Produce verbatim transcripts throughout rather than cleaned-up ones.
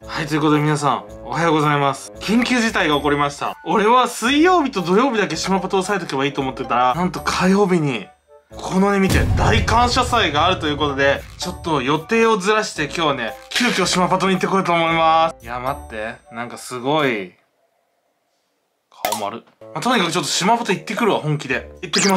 はい、ということで皆さん、おはようございます。緊急事態が起こりました。俺は水曜日と土曜日だけ島パトを押さえとけばいいと思ってたら、なんと火曜日に、このね、見て、大感謝祭があるということで、ちょっと予定をずらして今日はね、急遽島パトに行ってこようと思います。いや、待って。なんかすごい、顔丸。まあ、とにかくちょっと島パト行ってくるわ、本気で。行ってきます。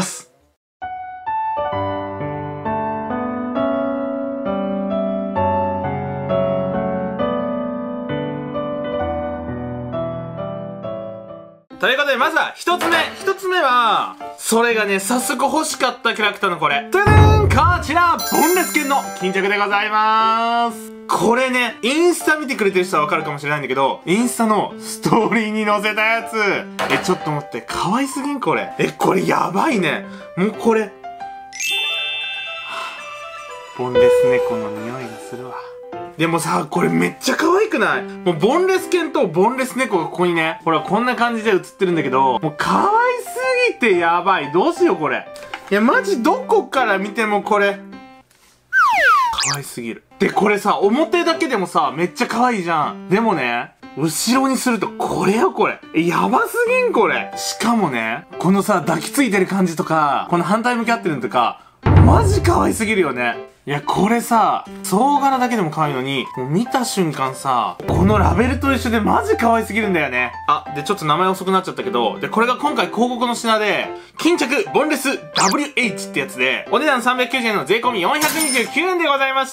ということで、まずは一つ目。一つ目は、それがね、早速欲しかったキャラクターのこれ。トゥルーン、こちら、ボンレス犬の巾着でございます。これね、インスタ見てくれてる人はわかるかもしれないんだけど、インスタのストーリーに載せたやつ。え、ちょっと待って、可愛すぎんこれ。え、これやばいね。もうこれ。ボンレス猫の匂いがするわ。でもさ、これめっちゃ可愛くない？もうボンレス犬とボンレス猫がここにね、ほらこんな感じで写ってるんだけど、もう可愛すぎてやばい。どうしようこれ。いやマジどこから見てもこれ、可愛すぎる。で、これさ、表だけでもさ、めっちゃ可愛いじゃん。でもね、後ろにするとこれよこれ。え、やばすぎんこれ。しかもね、このさ、抱きついてる感じとか、この反対向き合ってるのとか、マジ可愛すぎるよね。いや、これさ、総柄だけでも可愛いのに、もう見た瞬間さ、このラベルと一緒でマジ可愛すぎるんだよね。あ、で、ちょっと名前遅くなっちゃったけど、で、これが今回広告の品で、巾着ボンレス ダブリューエイチ ってやつで、お値段さんびゃくきゅうじゅうえんの税込みよんひゃくにじゅうきゅうえんでございました。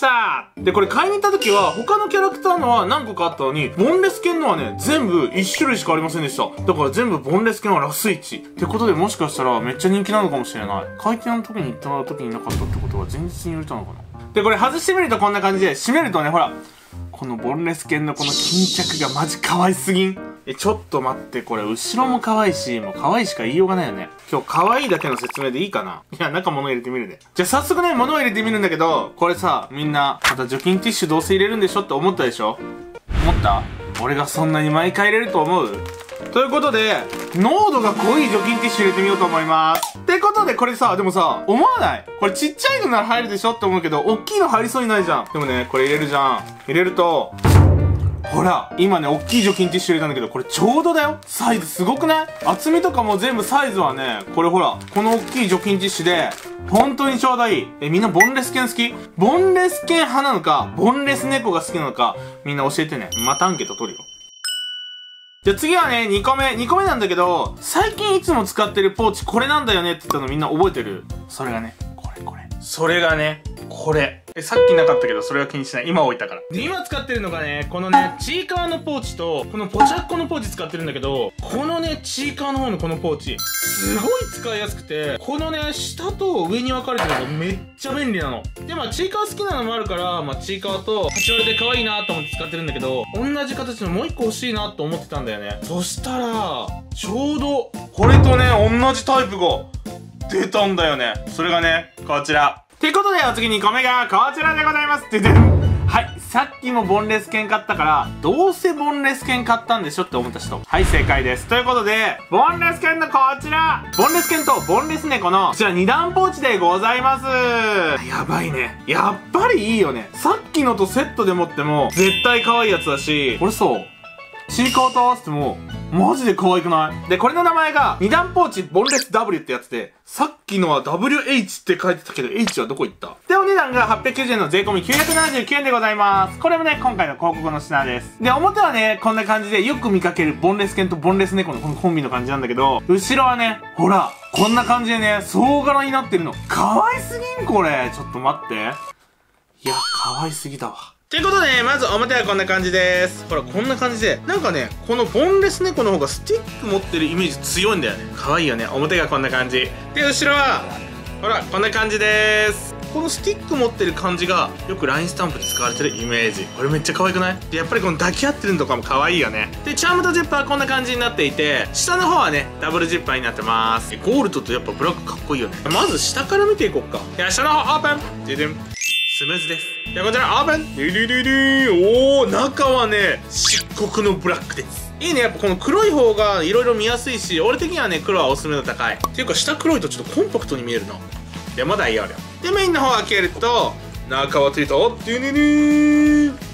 で、これ買いに行った時は、他のキャラクターのは何個かあったのに、ボンレス犬のはね、全部いち種類しかありませんでした。だから全部ボンレス犬はラスいち。ってことでもしかしたらめっちゃ人気なのかもしれない。開店の時に行った時になかったってことは前日に売れたのかな。で、これ外してみるとこんな感じで、閉めるとね、ほら、このボンレス犬のこの巾着がマジ可愛すぎん。え、ちょっと待って、これ後ろも可愛いし、もう可愛いしか言いようがないよね。今日可愛いだけの説明でいいかな？いや、中物入れてみるで。じゃあ早速ね、物を入れてみるんだけど、これさ、みんな、また除菌ティッシュどうせ入れるんでしょって思ったでしょ？思った？俺がそんなに毎回入れると思う？ということで、濃度が濃い除菌ティッシュ入れてみようと思います。ってことで、これさ、でもさ、思わない？これちっちゃいのなら入るでしょって思うけど、大きいの入りそうにないじゃん。でもね、これ入れるじゃん。入れると、ほら、今ね、大きい除菌ティッシュ入れたんだけど、これちょうどだよ。サイズすごくない？厚みとかも全部サイズはね、これほら、この大きい除菌ティッシュで、本当にちょうどいい。え、みんなボンレス犬好き？ボンレス犬派なのか、ボンレス猫が好きなのか、みんな教えてね。またアンケート取るよ。じゃあ次はね、にこめ。にこめなんだけど、最近いつも使ってるポーチこれなんだよねって言ったのみんな覚えてる？それがね、これこれ。それがね、これ。え、さっきなかったけど、それは気にしない。今置いたから。で、今使ってるのがね、このね、チーカーのポーチと、このポチャッコのポーチ使ってるんだけど、このね、チーカーの方のこのポーチ、すごい使いやすくて、このね、下と上に分かれてるのがめっちゃ便利なの。で、まあ、チーカー好きなのもあるから、まあ、チーカーとはち割で可愛いなと思って使ってるんだけど、同じ形のもう一個欲しいなと思ってたんだよね。そしたら、ちょうど、これとね、同じタイプが出たんだよね。それがね、こちら。ということで、お次にこめがこちらでございます。ててん。はい。さっきもボンレス犬買ったから、どうせボンレス犬買ったんでしょって思った人。はい、正解です。ということで、ボンレス犬のこちら。ボンレス犬とボンレス猫の、こちらに段ポーチでございます。やばいね。やっぱりいいよね。さっきのとセットで持っても、絶対可愛いやつだし、これそう。チーカーと合わせても、マジで可愛くない？で、これの名前が、に段ポーチボンレス ダブリュー ってやつで、さっきのは ダブリューエイチ って書いてたけど、H はどこ行った？で、お値段がはっぴゃくきゅうじゅうえんの税込みきゅうひゃくななじゅうきゅうえんでございます。これもね、今回の広告の品です。で、表はね、こんな感じでよく見かけるボンレス犬とボンレス猫のこのコンビの感じなんだけど、後ろはね、ほら、こんな感じでね、総柄になってるの。可愛すぎんこれ。ちょっと待って。いや、可愛すぎだわ。ということで、まず表はこんな感じです。ほら、こんな感じで、なんかね、このボンレス猫の方がスティック持ってるイメージ強いんだよね。可愛いよね。表がこんな感じ。で、後ろは、ほら、こんな感じです。このスティック持ってる感じが、よくラインスタンプで使われてるイメージ。これめっちゃ可愛くない？で、やっぱりこの抱き合ってるのとかも可愛いよね。で、チャームとジッパーはこんな感じになっていて、下の方はね、ダブルジッパーになってます。ゴールドとやっぱブラックかっこいいよね。まず下から見ていこうか。いや、下の方オープン！ででん。スムーズです。ではこちらオープン！ディディディディおー、中はね、漆黒のブラックです。いいね、やっぱこの黒い方が色々見やすいし、俺的にはね、黒はおすすめの高い。っていうか、下黒いとちょっとコンパクトに見えるな。でも大容量。で、メインの方開けると、中はついた、おっ、ディディディ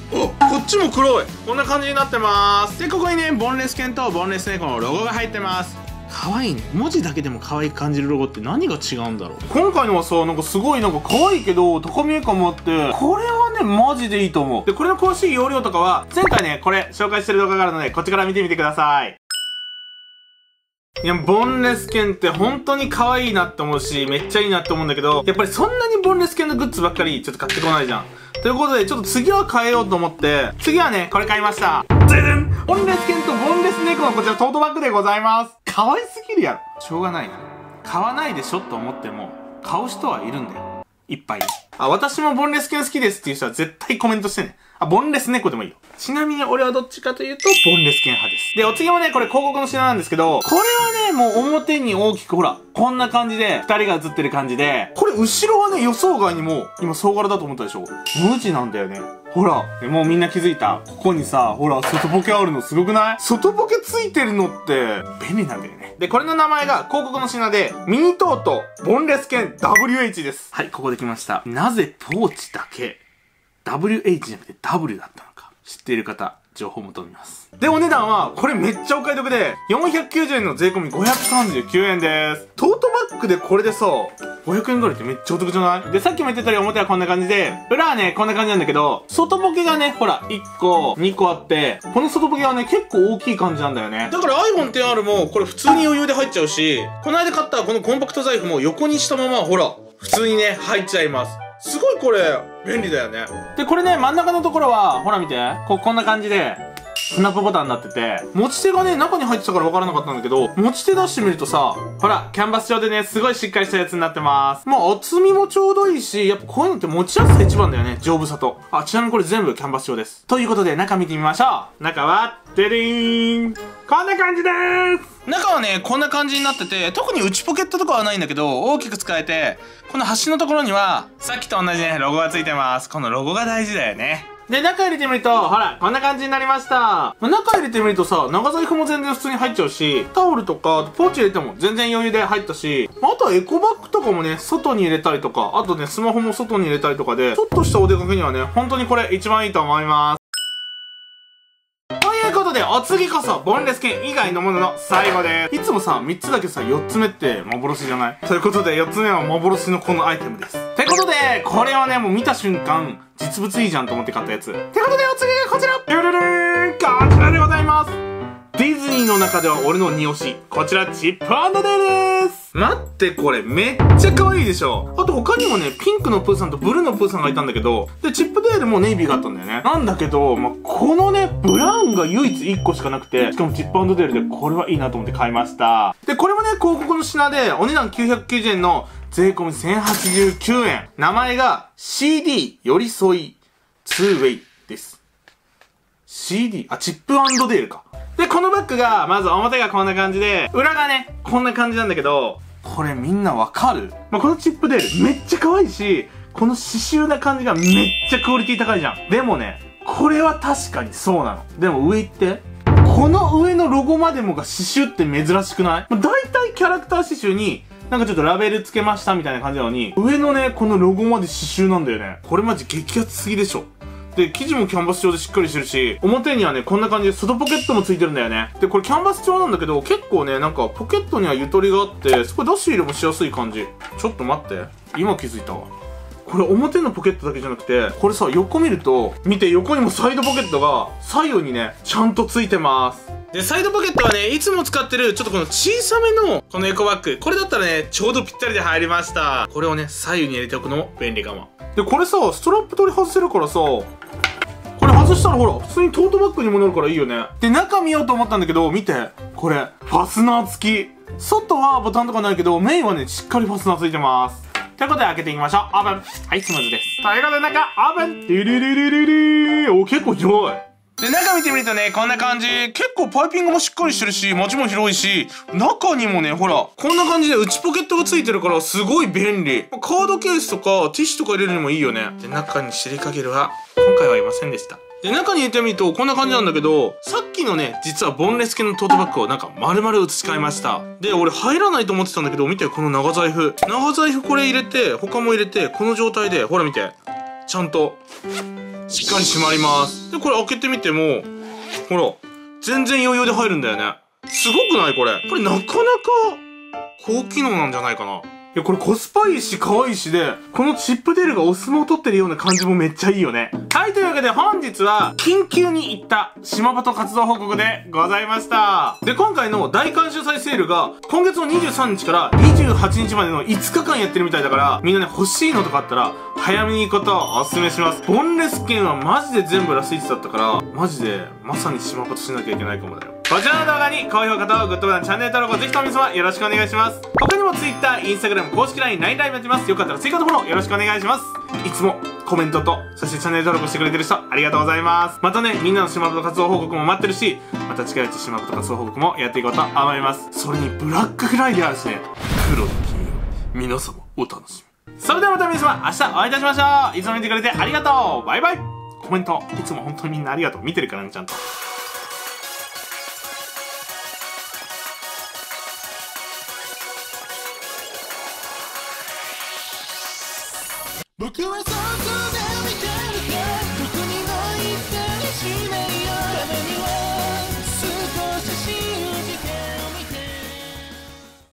お、こっちも黒い。こんな感じになってます。で、ここにね、ボンレス犬とボンレス猫のロゴが入ってます。可愛いね。文字だけでも可愛く感じるロゴって何が違うんだろう。今回のはさ、なんかすごいなんか可愛いけど、高見え感もあって、これはね、マジでいいと思う。で、これの詳しい容量とかは、前回ね、これ紹介してる動画があるので、こっちから見てみてください。いや、ボンレス犬って本当に可愛いなって思うし、めっちゃいいなって思うんだけど、やっぱりそんなにボンレス犬のグッズばっかりちょっと買ってこないじゃん。ということで、ちょっと次は変えようと思って、次はね、これ買いました。ででん！ボンレス犬とボンレス猫のこちらトートバッグでございます。可愛すぎるやろ。しょうがないな。買わないでしょと思っても、買う人はいるんだよ。いっぱい。あ、私もボンレス犬好きですっていう人は絶対コメントしてね。あ、ボンレス猫でもいいよ。ちなみに俺はどっちかというと、ボンレス犬派です。で、お次もね、これ広告の品なんですけど、これはね、もう表に大きくほら、こんな感じで、二人が写ってる感じで、これ後ろはね、予想外にも、今総柄だと思ったでしょ？無地なんだよね。ほら、もうみんな気づいた。ここにさ、ほら、外ポケあるのすごくない？外ポケついてるのって、便利なんだよね。で、これの名前が広告の品で、ミニトート、ボンレス犬 ダブリューエイチ です。はい、ここで来ました。なぜポーチだけ、ダブリューエイチ じゃなくて ダブリュー だったのか。知っている方、情報を求めます。で、お値段は、これめっちゃお買い得で、よんひゃくきゅうじゅうえんの税込みごひゃくさんじゅうきゅうえんです。トートバッグでこれでさ、ごひゃくえんぐらいってめっちゃお得じゃない？で、さっきも言ってたように表はこんな感じで、裏はね、こんな感じなんだけど、外ポケがね、ほら、いっこ、にこあって、この外ポケはね、結構大きい感じなんだよね。だから iPhone テンアール も、これ普通に余裕で入っちゃうし、この間買ったこのコンパクト財布も横にしたまま、ほら、普通にね、入っちゃいます。すごいこれ、便利だよね。で、これね、真ん中のところは、ほら見て、こう、こんな感じで、スナップボタンになってて、持ち手がね、中に入ってたから分からなかったんだけど、持ち手出してみるとさ、ほら、キャンバス調でね、すごいしっかりしたやつになってます。まあ、厚みもちょうどいいし、やっぱこういうのって持ちやすさ一番だよね、丈夫さと。あ、ちなみにこれ全部キャンバス調です。ということで、中見てみましょう。中は、デデーン！こんな感じでーす！中はね、こんな感じになってて、特に内ポケットとかはないんだけど、大きく使えて、この端のところには、さっきと同じね、ロゴがついてます。このロゴが大事だよね。で、中入れてみると、ほら、こんな感じになりました。中入れてみるとさ、長財布も全然普通に入っちゃうし、タオルとか、ポーチ入れても全然余裕で入ったし、あとはエコバッグとかもね、外に入れたりとか、あとね、スマホも外に入れたりとかで、ちょっとしたお出かけにはね、本当にこれ一番いいと思います。ということで、お次こそ、ボンレス犬以外のものの最後です。いつもさ、みっつだけさ、よっつめって幻じゃない？ということで、よっつめは幻のこのアイテムです。ってことで、これはね、もう見た瞬間、実物いいじゃんと思って買ったやつ。ってことで、お次がこちら！ルルルーン！こちらでございます。ディズニーの中では俺の二押し。こちら、チップ&デーです。待って、これめっちゃ可愛いでしょ。あと他にもね、ピンクのプーさんとブルーのプーさんがいたんだけど、で、チップデールもネイビーがあったんだよね。なんだけど、まあ、このね、ブラウンが唯一いっこしかなくて、しかもチップ&デールでこれはいいなと思って買いました。で、これもね、広告の品で、お値段きゅうひゃくきゅうじゅうえんの税込みせんはちじゅうきゅうえん。名前が シーディー 寄り添いツーウェイです。シーディー、あ、チップ&デールか。で、このバッグが、まず表がこんな感じで、裏がね、こんな感じなんだけど、これみんなわかる？まあ、このチップデールめっちゃ可愛いし、この刺繍な感じがめっちゃクオリティ高いじゃん。でもね、これは確かにそうなの。でも上行って。この上のロゴまでもが刺繍って珍しくない？まあ、大体キャラクター刺繍に、なんかちょっとラベルつけましたみたいな感じなのに、上のね、このロゴまで刺繍なんだよね。これマジ激アツすぎでしょ。で、生地もキャンバス調でしっかりしてるし、表にはね、こんな感じで外ポケットもついてるんだよね。で、これキャンバス調なんだけど、結構ね、なんかポケットにはゆとりがあって、そこ出し入れもしやすい感じ。ちょっと待って。今気づいたわ。これ表のポケットだけじゃなくて、これさ、横見ると、見て、横にもサイドポケットが左右にね、ちゃんとついてます。で、サイドポケットはね、いつも使ってる、ちょっとこの小さめの、このエコバッグ。これだったらね、ちょうどぴったりで入りました。これをね、左右に入れておくのも便利かも。で、これさ、ストラップ取り外せるからさ、これ外したらほら、普通にトートバッグにもなるからいいよね。で、中見ようと思ったんだけど、見て。これ、ファスナー付き。外はボタンとかないけど、メインはね、しっかりファスナー付いてます。ということで開けていきましょう。オープン。はい、スムーズです。ということで中、オープン。ルルルルルルルお、結構広い。で、中見てみるとね、こんな感じ。結構パイピングもしっかりしてるし、街も広いし、中にもね、ほら、こんな感じで内ポケットがついてるから、すごい便利。カードケースとか、ティッシュとか入れるにもいいよね。で、中にシリカゲルは、今回はいませんでした。で、中に入れてみると、こんな感じなんだけど、さっきのね、実はボンレス系のトートバッグをなんか丸々移し替えました。で、俺入らないと思ってたんだけど、見て、この長財布。長財布これ入れて、他も入れて、この状態で、ほら見て。ちゃんと、 しっかり閉まります。で、これ開けてみても、ほら、全然余裕で入るんだよね。すごくないこれ。これなかなか高機能なんじゃないかな。いや、これコスパいいし、可愛いしで、このチップデールがお相撲を取ってるような感じもめっちゃいいよね。はい、というわけで本日は、緊急に行った島バト活動報告でございました。で、今回の大感謝祭セールが、今月のにじゅうさんにちからにじゅうはちにちまでのいつかかんやってるみたいだから、みんなね、欲しいのとかあったら、早めに行くことをお勧めします。ボンレス券はマジで全部ラスいちだったから、マジで、まさに島バトしなきゃいけないかもだよ。こちらの動画に高評価とグッドボタン、チャンネル登録をぜひとも皆様よろしくお願いします。他にも Twitter、Instagram、公式 ライン、ライン ライブやってます。よかったら追加のフォローよろしくお願いします。いつもコメントと、そしてチャンネル登録してくれてる人ありがとうございます。またね、みんなの島バト活動報告も待ってるし、また近いうち島バト活動報告もやっていこうと思います。それにブラックフライデーあるしね、黒の金曜日、皆様お楽しみ。それではまた皆様、明日お会いいたしましょう。いつも見てくれてありがとう。バイバイ。コメント、いつも本当にみんなありがとう。見てるからね、ちゃんと。 僕は外で見てるからどこにも行ったりしないよ